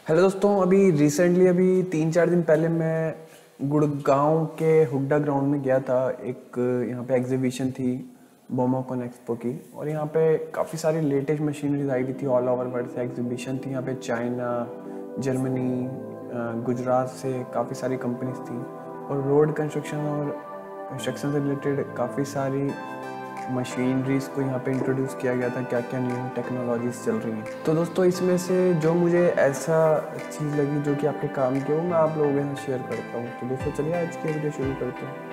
Hello दोस्तों, अभी 3-4 दिन पहले मैं गुड़गांव के हुड्डा ग्राउंड में गया था। एक यहाँ पे एग्जीबिशन थी बोमोकॉन एक्सपो की, और यहाँ पे काफ़ी सारी लेटेस्ट मशीनरीज आई हुई थी। ऑल ओवर वर्ल्ड से एग्जीबिशन थी। यहाँ पे चाइना, जर्मनी, गुजरात से काफ़ी सारी कंपनीज थी, और रोड कंस्ट्रक्शन से रिलेटेड काफ़ी सारी मशीनरीज को यहाँ पे इंट्रोड्यूस किया गया था। क्या क्या न्यू टेक्नोलॉजीज चल रही हैं। तो दोस्तों, इसमें से जो मुझे ऐसा चीज़ लगी जो कि आपके काम की हो, मैं आप लोगों के साथ शेयर करता हूँ। तो दोस्तों, चलिए आज की वीडियो शुरू करते हैं।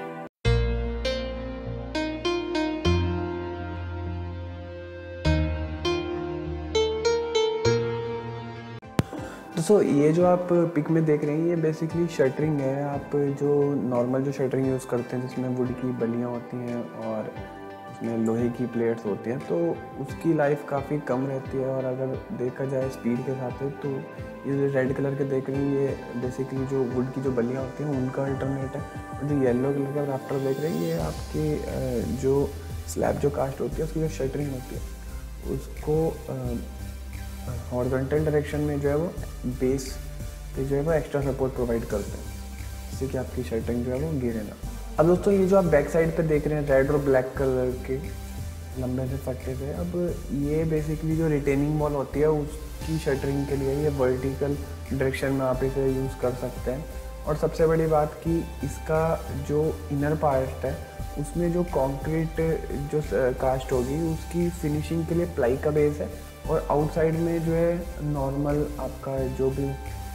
दोस्तों, ये जो आप पिक में देख रहे हैं, ये बेसिकली शटरिंग है। आप जो नॉर्मल जो शटरिंग यूज़ करते हैं, जिसमें वुड की बल्लियाँ होती हैं और उसमें लोहे की प्लेट्स होती हैं, तो उसकी लाइफ काफ़ी कम रहती है। और अगर देखा जाए स्पीड के साथ है, तो ये जो रेड कलर के देख रहे हैं, ये बेसिकली जो वुड की जो बल्लियाँ होती हैं उनका अल्टरनेट है। और जो येलो कलर का राफ्टर देख रहे हैं, ये आपके जो स्लैब जो कास्ट होती है, उसकी जो शटरिंग होती है, उसको हॉरिजॉन्टल डायरेक्शन में जो है वो बेस पे जो है वो एक्स्ट्रा सपोर्ट प्रोवाइड करते हैं, जिससे कि आपकी शटरिंग जो है वो गिरे ना। अब दोस्तों, ये जो आप बैक साइड पे देख रहे हैं रेड और ब्लैक कलर के लंबे से पट्टे पे, अब ये बेसिकली जो रिटेनिंग वॉल होती है उसकी शटरिंग के लिए ये वर्टिकल डायरेक्शन में आप इसे यूज़ कर सकते हैं। और सबसे बड़ी बात कि इसका जो इनर पार्ट है, उसमें जो कंक्रीट जो कास्ट होगी, उसकी फिनिशिंग के लिए प्लाई का बेस है। और आउटसाइड में जो है नॉर्मल आपका जो भी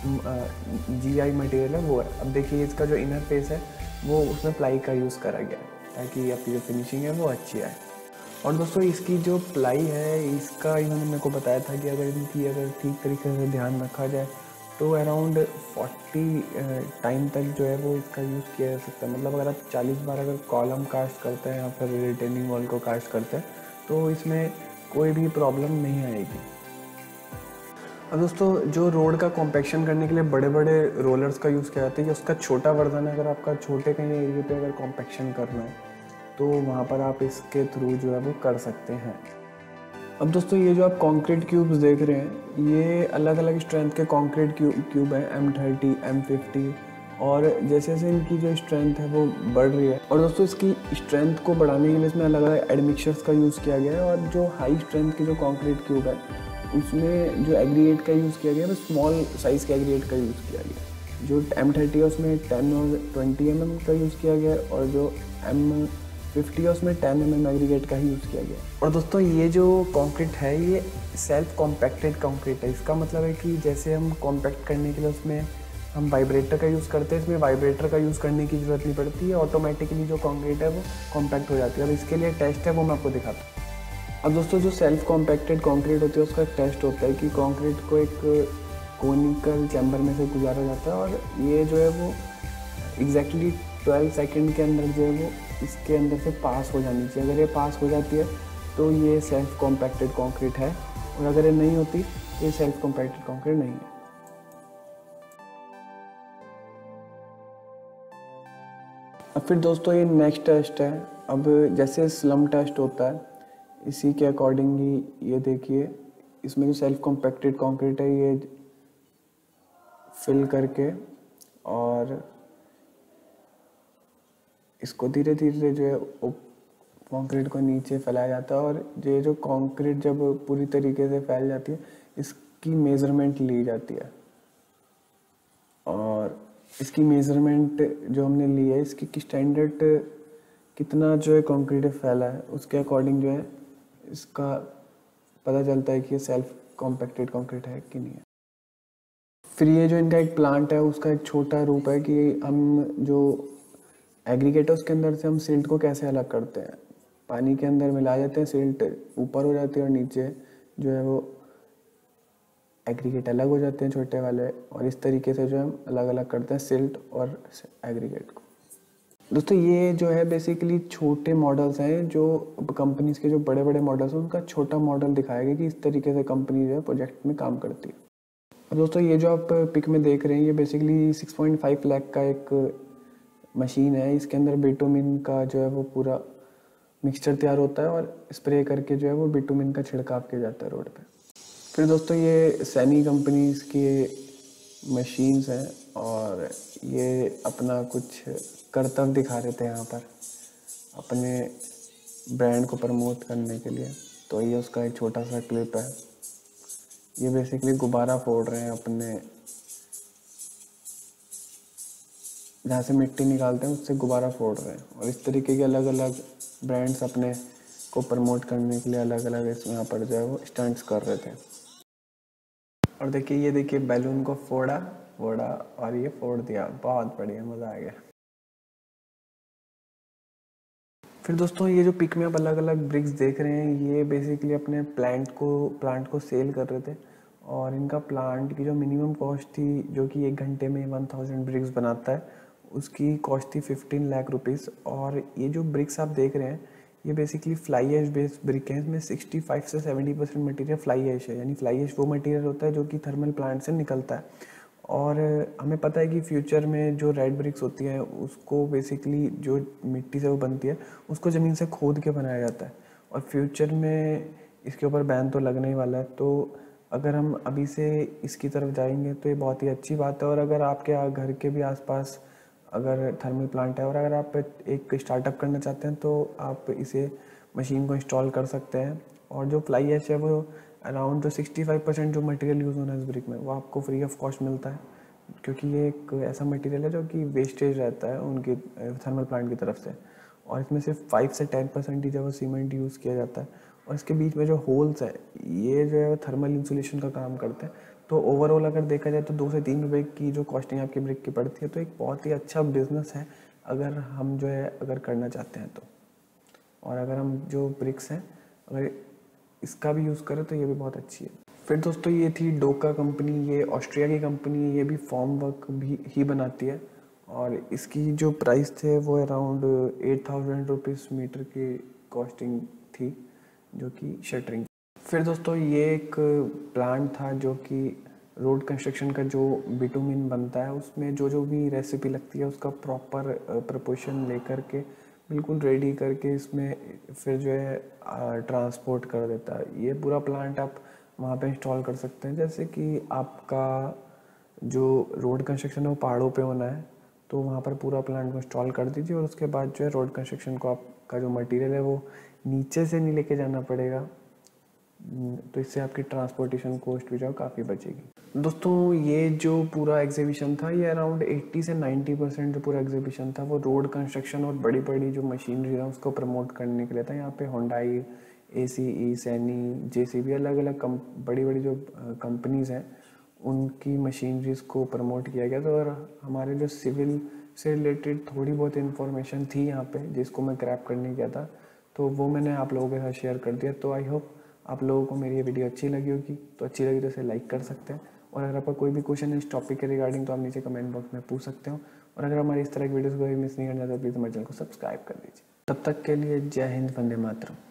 जीआई मटेरियल है वो है। अब देखिए, इसका जो इनर फेस है वो उसमें प्लाई का यूज़ करा गया है, ताकि आपकी जो फिनिशिंग है वो अच्छी आए। और दोस्तों, इसकी जो प्लाई है, इसका इन्होंने मेरे को बताया था कि अगर ठीक तरीके से ध्यान रखा जाए तो अराउंड 40 टाइम तक जो है वो इसका यूज़ किया जा सकता है। मतलब अगर आप 40 बार अगर कॉलम कास्ट करते हैं या फिर रिटेनिंग वॉल को कास्ट करते हैं, तो इसमें कोई भी प्रॉब्लम नहीं आएगी। अब दोस्तों, जो रोड का कॉम्पैक्शन करने के लिए बड़े बड़े रोलर्स का यूज़ किया जाता है, ये उसका छोटा वर्जन है। अगर आपका छोटे कहीं एरिया पे अगर कॉम्पैक्शन करना है, तो वहाँ पर आप इसके थ्रू जो है वो कर सकते हैं। अब दोस्तों, ये जो आप कंक्रीट क्यूब्स देख रहे हैं, ये अलग अलग स्ट्रेंथ के कंक्रीट क्यूब हैं, M30, M50। और जैसे जैसे इनकी जो स्ट्रेंथ है वो बढ़ रही है, और दोस्तों इसकी स्ट्रेंथ को बढ़ाने के लिए इसमें अलग अलग एडमिक्सचर्स का यूज़ किया गया है। और जो हाई स्ट्रेंथ की जो कंक्रीट क्यूब है, उसमें जो एग्रीगेट का यूज़ किया गया है, वो स्मॉल साइज़ के एग्रीगेट का यूज़ किया गया है। जो M30 है उसमें 10 और 20 mm का यूज़ किया गया है, और जो M50 है उसमें 10 mm एग्रीगेट का ही यूज़ किया गया है। और दोस्तों, ये जो कंक्रीट है, ये सेल्फ कॉम्पैक्टेड कंक्रीट है। इसका मतलब है कि जैसे हम कॉम्पैक्ट करने के लिए उसमें हम वाइब्रेटर का यूज़ करते हैं, इसमें वाइब्रेटर का यूज़ करने की ज़रूरत नहीं पड़ती है। ऑटोमेटिकली जो कंक्रीट है वो कॉम्पैक्ट हो जाती है। अब इसके लिए टेस्ट है, वो मैं आपको दिखाता हूँ। अब दोस्तों, जो सेल्फ कॉम्पैक्टेड कंक्रीट होती है, उसका एक टेस्ट होता है कि कंक्रीट को एक कोनिकल चैम्बर में से गुजारा जाता है, और ये जो है वो एग्जैक्टली 12 सेकंड के अंदर जो है वो इसके अंदर से पास हो जानी चाहिए। अगर ये पास हो जाती है तो ये सेल्फ कॉम्पैक्टेड कंक्रीट है, और अगर ये नहीं होती तो ये सेल्फ कॉम्पैक्टेड कंक्रीट नहीं है। अब फिर दोस्तों, ये नेक्स्ट टेस्ट है। अब जैसे स्लम टेस्ट होता है, इसी के अकॉर्डिंग ही ये देखिए, इसमें जो सेल्फ कॉम्पैक्टेड कंक्रीट है, ये फिल करके और इसको धीरे धीरे जो है कंक्रीट को नीचे फैलाया जाता है। और ये जो कंक्रीट जब पूरी तरीके से फैल जाती है, इसकी मेज़रमेंट ली जाती है। और इसकी मेज़रमेंट जो हमने ली है, इसकी स्टैंडर्ड कितना जो है कंक्रीट फैला है, उसके अकॉर्डिंग जो है इसका पता चलता है कि ये सेल्फ कॉम्पैक्टेड कंक्रीट है कि नहीं है। फिर ये जो इनका एक प्लांट है, उसका एक छोटा रूप है कि हम जो एग्रीगेट है उसके अंदर से हम सिल्ट को कैसे अलग करते हैं। पानी के अंदर मिला जाते हैं, सिल्ट ऊपर हो जाती है, और नीचे जो है वो एग्रीगेट अलग हो जाते हैं छोटे वाले। और इस तरीके से जो हम अलग अलग करते हैं सिल्ट और एग्रीगेट को। दोस्तों, ये जो है बेसिकली छोटे मॉडल्स हैं। जो कंपनीज के जो बड़े बड़े मॉडल्स हैं, उनका छोटा मॉडल दिखाया गया कि इस तरीके से कंपनी जो है प्रोजेक्ट में काम करती है। और दोस्तों, ये जो आप पिक में देख रहे हैं, ये बेसिकली 6.5 लाख का एक मशीन है। इसके अंदर बिटुमिन का जो है वो पूरा मिक्सचर तैयार होता है, और स्प्रे करके जो है वो बिटुमिन का छिड़काव किया जाता है रोड पे। फिर दोस्तों, ये सैनी कंपनीज की मशीन्स हैं और ये अपना कुछ कर्तव्य दिखा रहे थे यहाँ पर अपने ब्रांड को प्रमोट करने के लिए। तो ये उसका एक छोटा सा क्लिप है। ये बेसिकली गुब्बारा फोड़ रहे हैं अपने, जहाँ से मिट्टी निकालते हैं उससे गुब्बारा फोड़ रहे हैं। और इस तरीके के अलग अलग ब्रांड्स अपने को प्रमोट करने के लिए अलग अलग यहाँ पर जो है वो स्टंट्स कर रहे थे। और देखिए, ये देखिए बैलून को फोड़ा और ये फोड़ दिया। बहुत बढ़िया, मज़ा आ गया। फिर दोस्तों, ये जो पिक में आप अलग अलग ब्रिक्स देख रहे हैं, ये बेसिकली अपने प्लांट को सेल कर रहे थे। और इनका प्लांट की जो मिनिमम कॉस्ट थी, जो कि 1 घंटे में 1000 ब्रिक्स बनाता है, उसकी कॉस्ट थी 15 लाख रुपीज़। और ये जो ब्रिक्स आप देख रहे हैं, ये basically fly ash based brick है। इसमें 65 से 70% मटेरियल फ्लाई ऐश है। यानी फ्लाई ऐश वो मटेरियल होता है जो कि थर्मल प्लांट से निकलता है। और हमें पता है कि फ्यूचर में जो रेड ब्रिक्स होती है उसको बेसिकली जो मिट्टी से वो बनती है उसको ज़मीन से खोद के बनाया जाता है। और फ्यूचर में इसके ऊपर बैन तो लगने ही वाला है। तो अगर हम अभी से इसकी तरफ जाएंगे तो ये बहुत ही अच्छी बात है। और अगर आपके घर के भी आसपास अगर थर्मल प्लांट है और अगर आप एक स्टार्टअप करना चाहते हैं तो आप इसे मशीन को इंस्टॉल कर सकते हैं। और जो फ्लाई ऐश है वो अराउंड जो 65% जो मटेरियल यूज़ होना है इस ब्रिक में, वो आपको फ्री ऑफ कॉस्ट मिलता है। क्योंकि ये एक ऐसा मटेरियल है जो कि वेस्टेज रहता है उनकी थर्मल प्लांट की तरफ से। और इसमें सिर्फ 5 से 10% ही जो है सीमेंट यूज़ किया जाता है। और इसके बीच में जो होल्स है, ये जो है थर्मल इंसुलेशन का काम करते हैं। तो ओवरऑल अगर देखा जाए तो 2 से 3 रुपए की जो कॉस्टिंग आपकी ब्रिक की पड़ती है, तो एक बहुत ही अच्छा बिजनेस है अगर हम जो है अगर करना चाहते हैं तो। और अगर हम जो ब्रिक्स हैं अगर इसका भी यूज़ करें तो ये भी बहुत अच्छी है। फिर दोस्तों, ये थी डोका कंपनी। ये ऑस्ट्रिया की कंपनी है। ये भी फॉर्म वर्क भी ही बनाती है। और इसकी जो प्राइस थे वो अराउंड 8000 रुपीज़ मीटर की कॉस्टिंग थी, जो कि शटरिंग। फिर दोस्तों, ये एक प्लांट था जो कि रोड कंस्ट्रक्शन का जो बिटुमिन बनता है उसमें जो जो भी रेसिपी लगती है उसका प्रॉपर प्रपोर्शन लेकर के बिल्कुल रेडी करके इसमें फिर जो है ट्रांसपोर्ट कर देता है। ये पूरा प्लांट आप वहाँ पे इंस्टॉल कर सकते हैं। जैसे कि आपका जो रोड कंस्ट्रक्शन है वो पहाड़ों पे होना है तो वहाँ पर पूरा प्लांट को इंस्टॉल कर दीजिए। और उसके बाद जो है रोड कंस्ट्रक्शन को आपका जो मटेरियल है वो नीचे से नहीं लेके जाना पड़ेगा। तो इससे आपकी ट्रांसपोर्टेशन कॉस्ट भी जो काफ़ी बचेगी। दोस्तों, ये जो पूरा एग्जीबिशन था ये अराउंड 80 से 90% जो पूरा एग्जीबिशन था वो रोड कंस्ट्रक्शन और बड़ी बड़ी जो मशीनरी है उसको प्रमोट करने के लिए था। यहाँ पे होंडाई, ACE, सैनी, JCB अलग अलग बड़ी बड़ी जो कंपनीज़ हैं उनकी मशीनरीज़ को प्रमोट किया गया था। और हमारे जो सिविल से रिलेटेड थोड़ी बहुत इन्फॉर्मेशन थी यहाँ पे जिसको मैं क्रैप करने गया था, तो वो मैंने आप लोगों के साथ शेयर कर दिया। तो आई होप आप लोगों को मेरी ये वीडियो अच्छी लगी होगी। तो अच्छी लगी तो इसे लाइक कर सकते हैं। और अगर आपका कोई भी क्वेश्चन है इस टॉपिक के रिगार्डिंग तो आप नीचे कमेंट बॉक्स में पूछ सकते हो। और अगर हमारी इस तरह की वीडियोस को भी मिस नहीं करना तो प्लीज़ हमारे चैनल को सब्सक्राइब कर दीजिए। तब तक के लिए जय हिंद, वंदे मातरम।